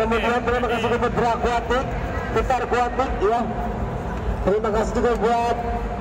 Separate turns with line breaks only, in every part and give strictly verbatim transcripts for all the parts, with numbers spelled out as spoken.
kemudian terima kasih kepada Putra Aquatic, Putar Aquatic ya. Terima kasih juga buat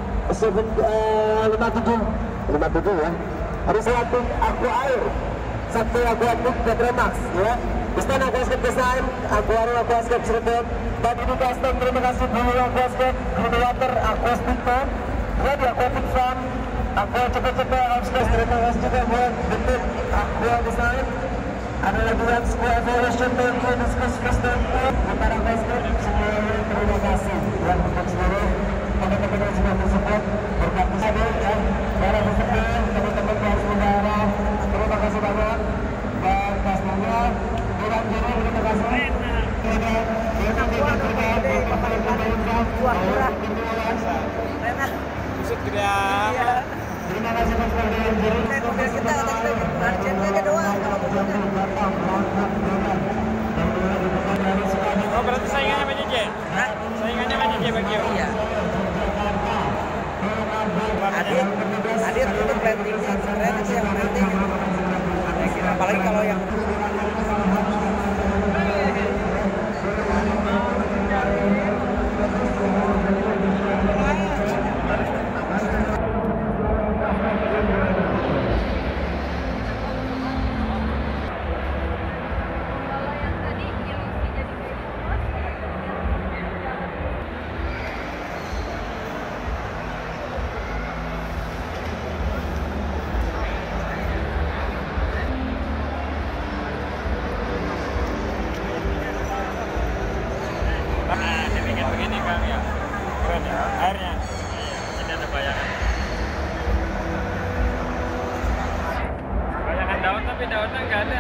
lima tujuh lima tujuh ya. Ada satu Aqua Air, satu Aquatic Petromax ya. Istana Aquascape Design, Aquarium Aquascape Cirebon, dan ini custom. Terima kasih Blue Aquascape, Green Water, Aquastic Pond, Ready Aquatic Farm, Aqua Cepe-Cepe Upstairs. Terima kasih juga buat bentuk Aqua Design. Ada lagi yang Square Evolution, Tokyo, Discuss Custom, Utara Aquascape. Semuanya terima kasih buat untuk seluruh teman-teman yang sudah bersupport, bergabung saja ya. Para peserta, teman-teman yang saudara, terima kasih banyak. Dan pastinya kurang jadi terima kasih. Tidak, tidak tidak tidak kepada pemerintah. Buah murah. Enak. Busuk gede. Terima kasih Mas Ferdian Jiri. Mobil kita kata kita margin aja doang kalau mobilnya. Oh berarti saingannya Pak Jj? Hah? Saingannya Pak Jj bagi iya. Adit, Adit itu plantingnya keren sih yang planting. Apalagi kalau yang tapi daunnya nggak ada.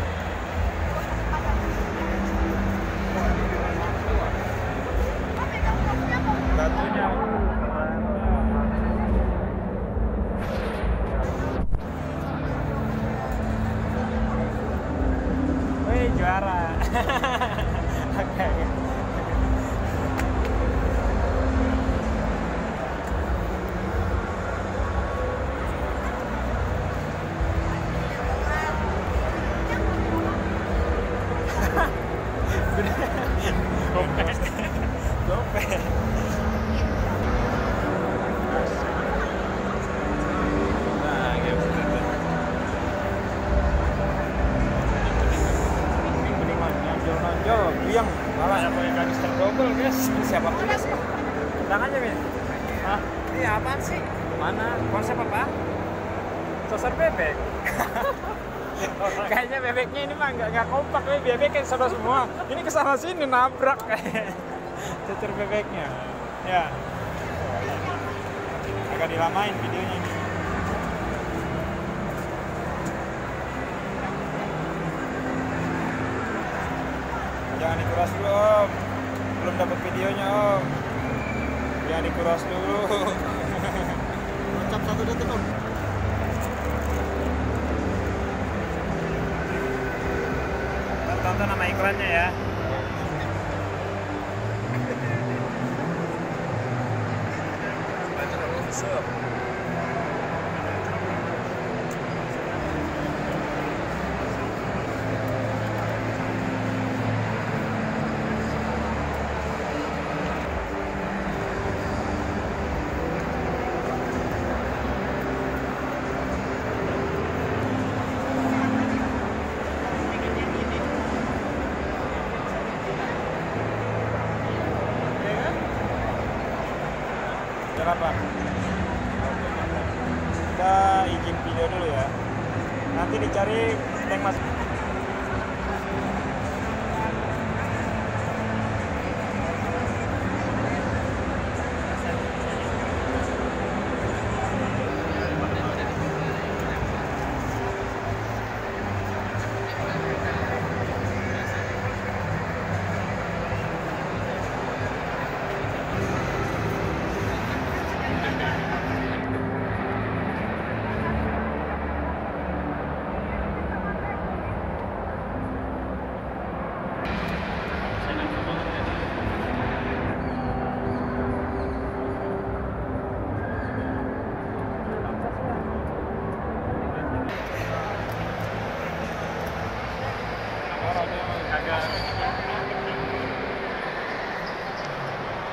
Batunya. Wih juara. Oke. Dompet, dompet. Nah, gitu. Mending nonjol-nonjol, buyang. Malah yang pakai kanister double, guys. Siapa punya sih? Tentang aja, Min. Hah? Ini apaan sih? Mana? Konsep apa? Sosor bebek. Kayaknya bebeknya ini mah nggak nggak kompak, bebeknya sama semua. Ini kesana sini nabrak kayak cecer bebeknya. Ya, agak dilamain videonya ini. Jangan dikuras dulu Om, belum dapat videonya Om. Jangan dikuras dulu. Ucap satu detik Om. Tonton nama iklannya ya. Apa? Kita izin video dulu ya. Nanti dicari tank mas.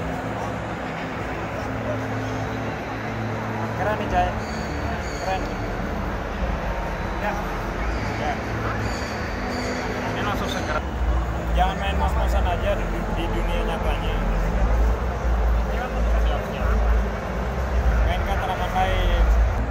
Keren nih Jay, keren. Ya, ya. Ini langsung segera. Jangan main mas-masan aja di, di dunia nyatanya. Mainkan tanaman lain.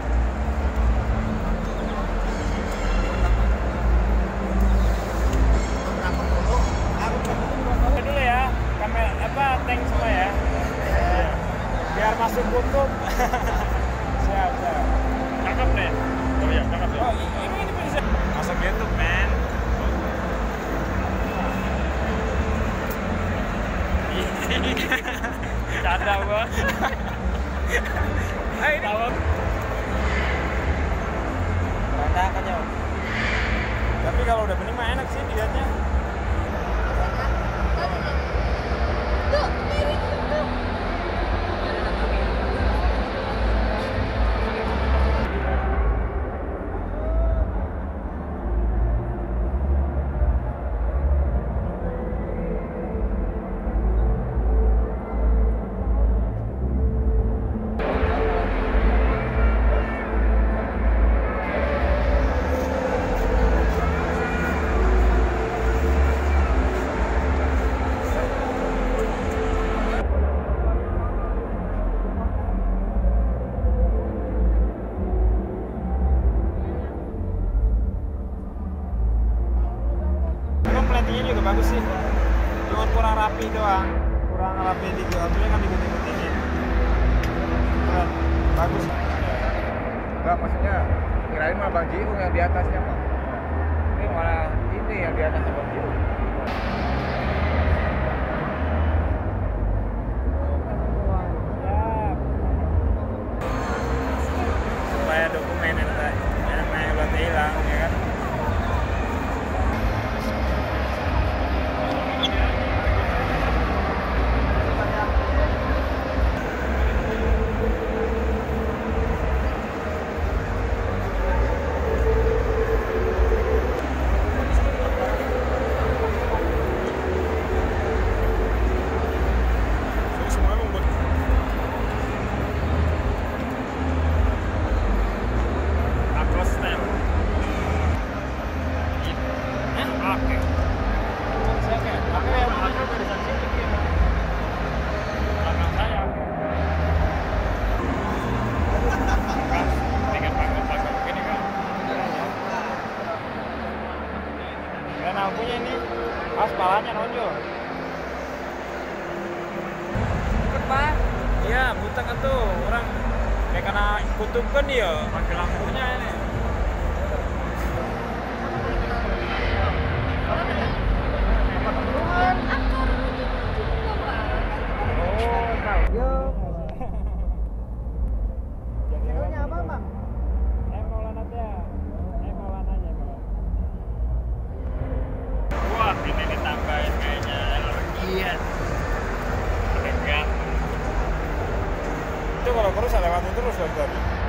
Dulu ya, kamera apa tank semua ya. Biar masuk kutub. Siap, siap. Cakep deh. Oh iya, cakep ya. Oh, ini ini bisa masuk YouTube, man. Canda gua. Eh, ini tahu. Berantakan ya. Tapi kalau udah bening mah enak sih dilihatnya. Tuh, miring tuh. Platingnya juga bagus sih, cuma kurang rapi doang, kurang rapi di harusnya kan digunting-guntingin. Keren, bagus.
Enggak, maksudnya kirain mah Bang Jiung yang di atasnya mah. Ini malah ini yang di atasnya Bang Jiung.
Supaya dokumen yang yang udah hilang, ya kan? Dan lampunya ini pas palanya nonjol. Bukan Pak? Iya, buta kan tuh orang kayak kena kutub kan dia pakai lampunya ini. Oh, tahu. Yo. Channelnya apa, Bang? Eh, Maulana ya. Eh, Maulana aja, Bang. Wah, ini ditambahin kayaknya energian. Dekat. Itu kalau terus ada waktu terus loh tadi.